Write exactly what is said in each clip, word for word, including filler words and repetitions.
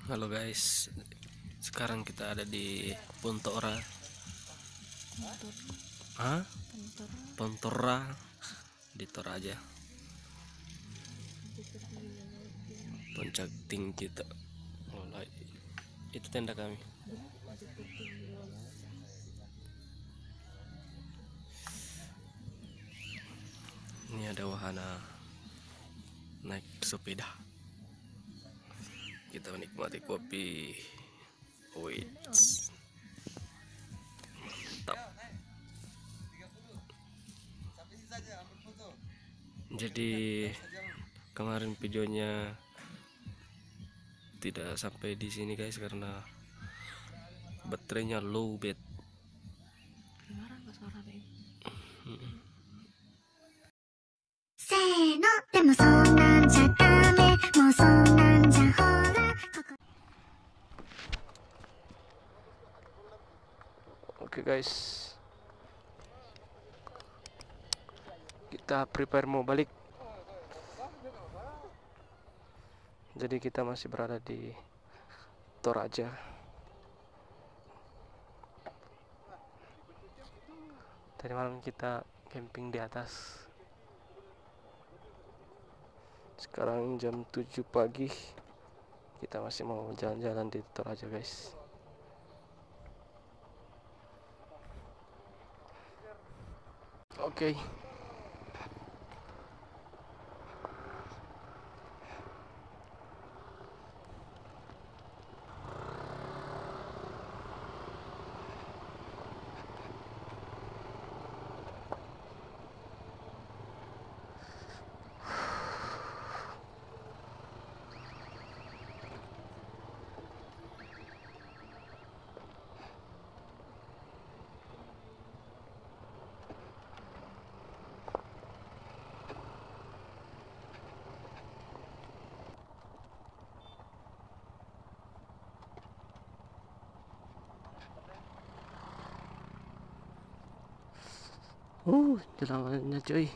Halo guys, sekarang kita ada di Pontora. Hah? Pontora di Toraja. Puncak tinggi kita. Lola. Itu tenda kami. Ini ada wahana naik sepeda. Kita menikmati kopi. Wait. Mantap. Jadi kemarin videonya tidak sampai di sini guys karena baterainya low bed. Oke guys, kita prepare mau balik. Jadi kita masih berada di Toraja. Tadi malam kita camping di atas. Sekarang jam tujuh pagi. Kita masih mau jalan-jalan di Toraja guys. Oke. Okay. Uh, jalanannya cuy.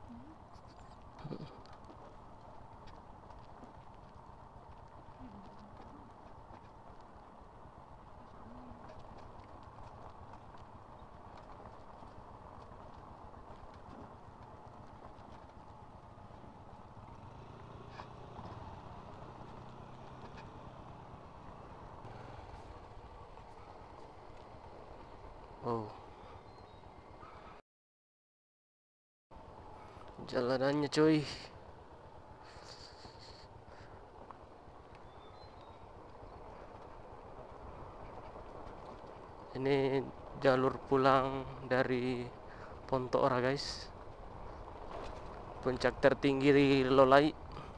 Oh. Jalanannya cuy. Ini jalur pulang dari Pontora guys. Puncak tertinggi di Lolai.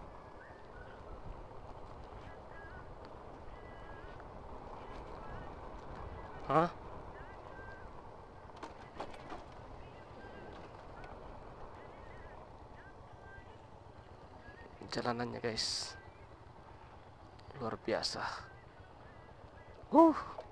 Hah? Jalanannya guys. Luar biasa. Uh.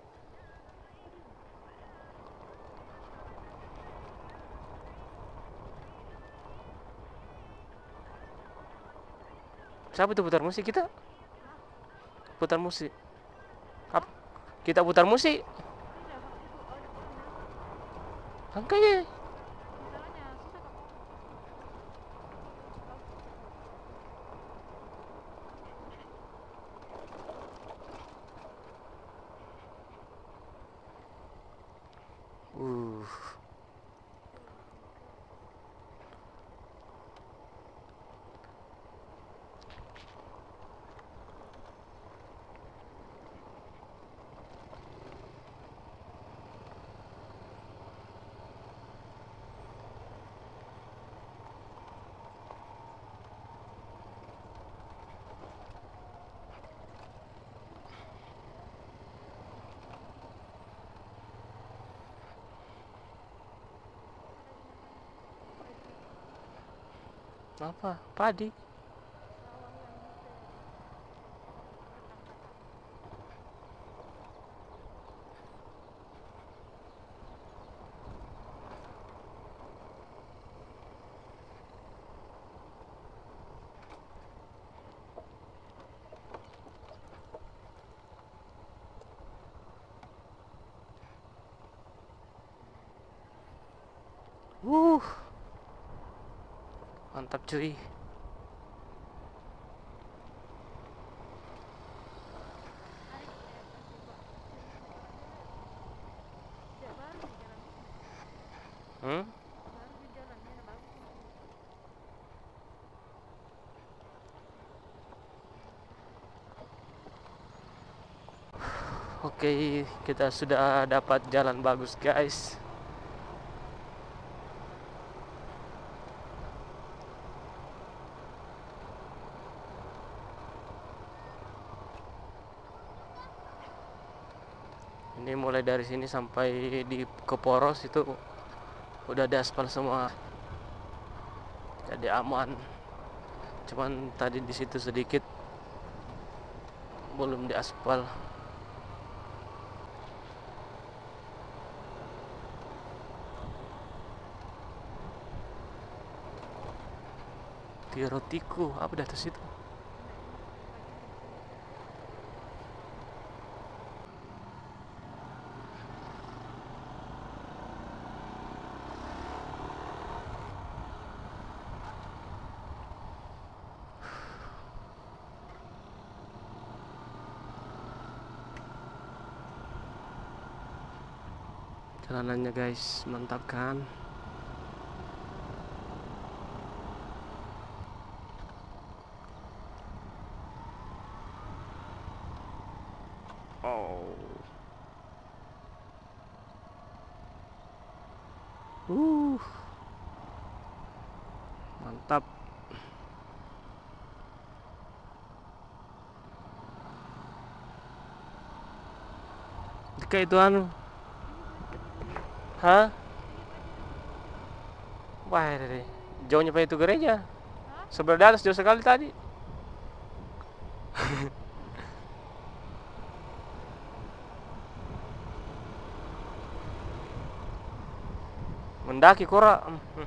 Siapa itu putar musik kita? Putar musik. Apa? Kita putar musik. Angkanya. Uh. Apa? Padi. Uh, mantap cuy. Hmm? Oke, kita sudah dapat jalan bagus, guys. Ini mulai dari sini sampai di ke Poros itu udah ada aspal semua. Jadi aman. Cuman tadi di situ sedikit belum diaspal. Tirotiku, apa dah atas itu? Jalanannya guys, mantap kan? Oh. Uh. Mantap. Jika itu anu. Hah? Wah, ini jauhnya pak itu gereja. Sebelah atas jauh sekali tadi. Mendaki kora.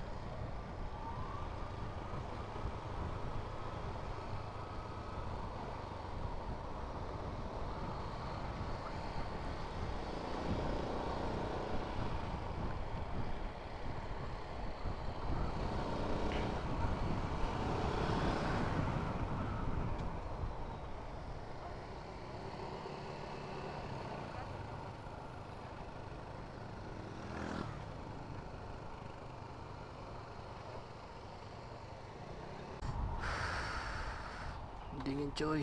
Dingin coy.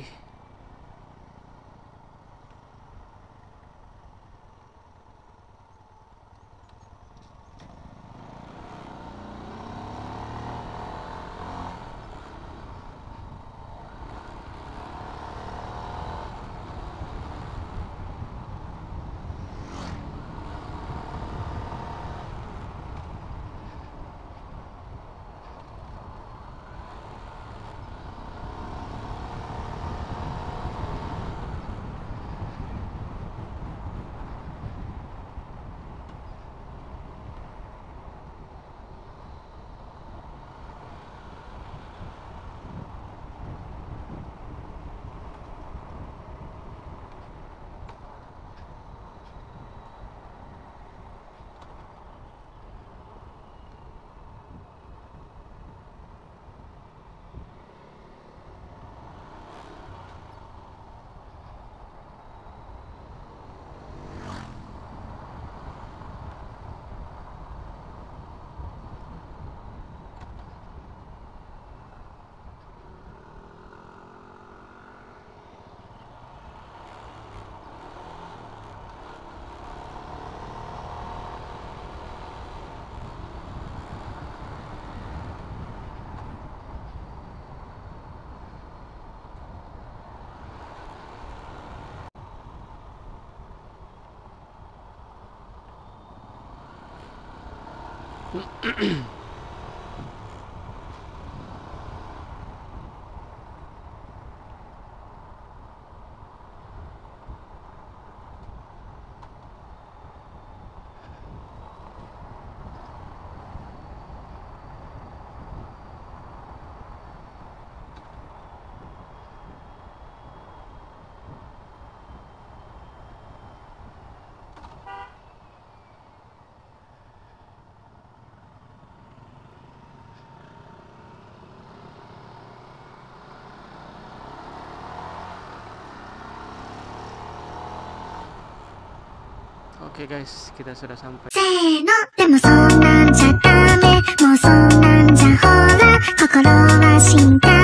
Oke guys, kita sudah sampai. せーのでもそんなんじゃダメもうそんなんじゃほら心は進化